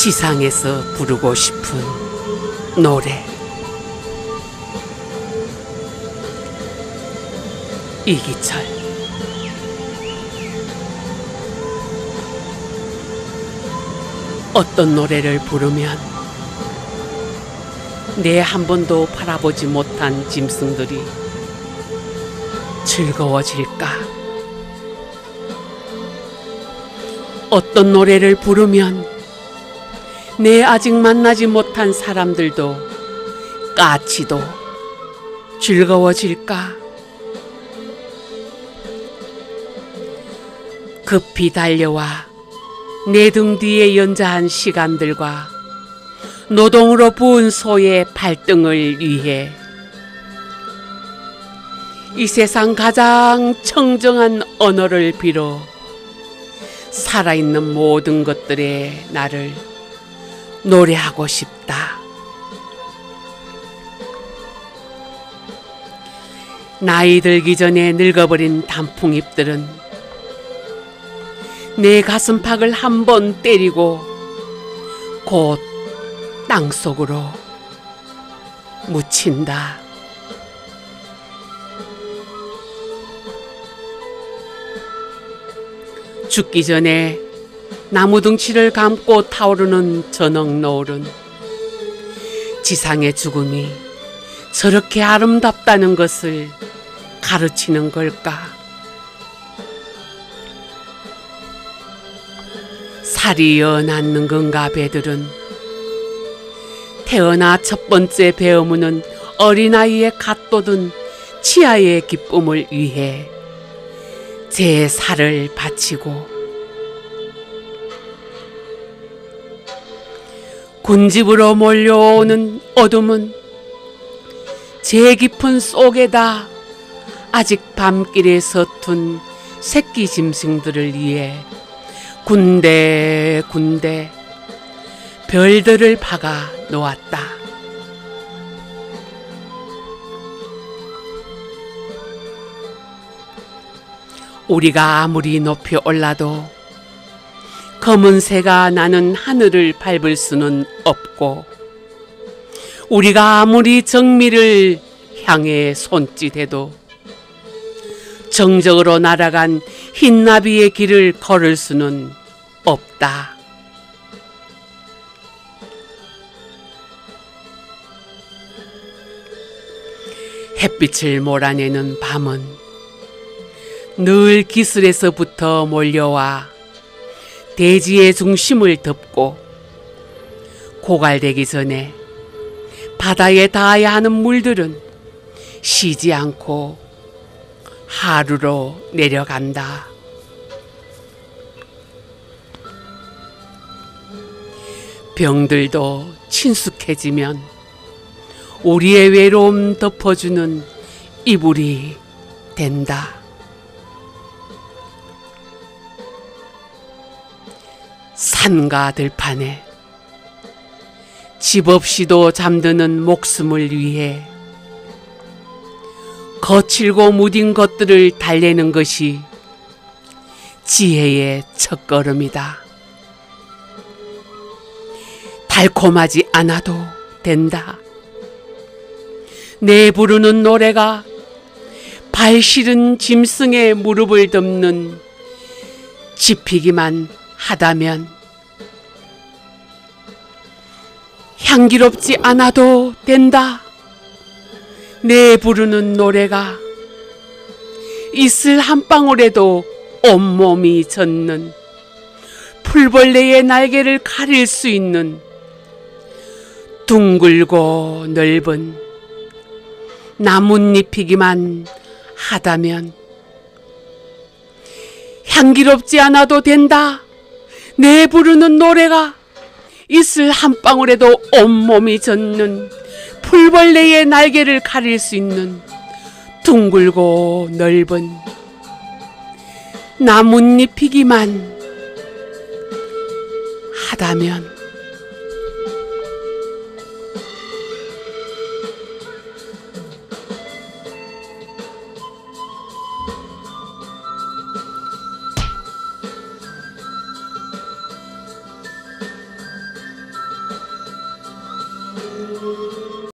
지상에서 부르고 싶은 노래. 이기철. 어떤 노래를 부르면 내 한 번도 바라보지 못한 짐승들이 즐거워질까? 어떤 노래를 부르면 내 아직 만나지 못한 사람들도 까치도 즐거워질까? 급히 달려와 내 등 뒤에 연자한 시간들과 노동으로 부은 소의 발등을 위해 이 세상 가장 청정한 언어를 빌어 살아있는 모든 것들의 나를 노래하고 싶다. 나이 들기 전에 늙어버린 단풍잎들은 내 가슴팍을 한 번 때리고 곧 땅속으로 묻힌다. 죽기 전에 나무 덩치를 감고 타오르는 저녁 노을은 지상의 죽음이 저렇게 아름답다는 것을 가르치는 걸까? 살이 여낫는 건가 배들은 태어나 첫 번째 배어무는 어린아이의 갓 돋은 치아의 기쁨을 위해 제 살을 바치고 군집으로 몰려오는 어둠은 제 깊은 속에다 아직 밤길에 서툰 새끼 짐승들을 위해 군데군데 별들을 박아 놓았다. 우리가 아무리 높이 올라도 검은 새가 나는 하늘을 밟을 수는 없고, 우리가 아무리 정미를 향해 손짓해도 정적으로 날아간 흰나비의 길을 걸을 수는 없다. 햇빛을 몰아내는 밤은 늘 기슬에서부터 몰려와 대지의 중심을 덮고 고갈되기 전에 바다에 닿아야 하는 물들은 쉬지 않고 하루로 내려간다. 병들도 친숙해지면 우리의 외로움 덮어주는 이불이 된다. 산과 들판에 집 없이도 잠드는 목숨을 위해 거칠고 무딘 것들을 달래는 것이 지혜의 첫걸음이다. 달콤하지 않아도 된다. 내 부르는 노래가 발 시른 짐승의 무릎을 덮는 지피기만 하다면 향기롭지 않아도 된다. 내 부르는 노래가 이슬 한 방울에도 온몸이 젖는 풀벌레의 날개를 가릴 수 있는 둥글고 넓은 나뭇잎이기만 하다면 향기롭지 않아도 된다. 내 부르는 노래가 이슬 한 방울에도 온몸이 젖는 풀벌레의 날개를 가릴 수 있는 둥글고 넓은 나뭇잎이기만 하다면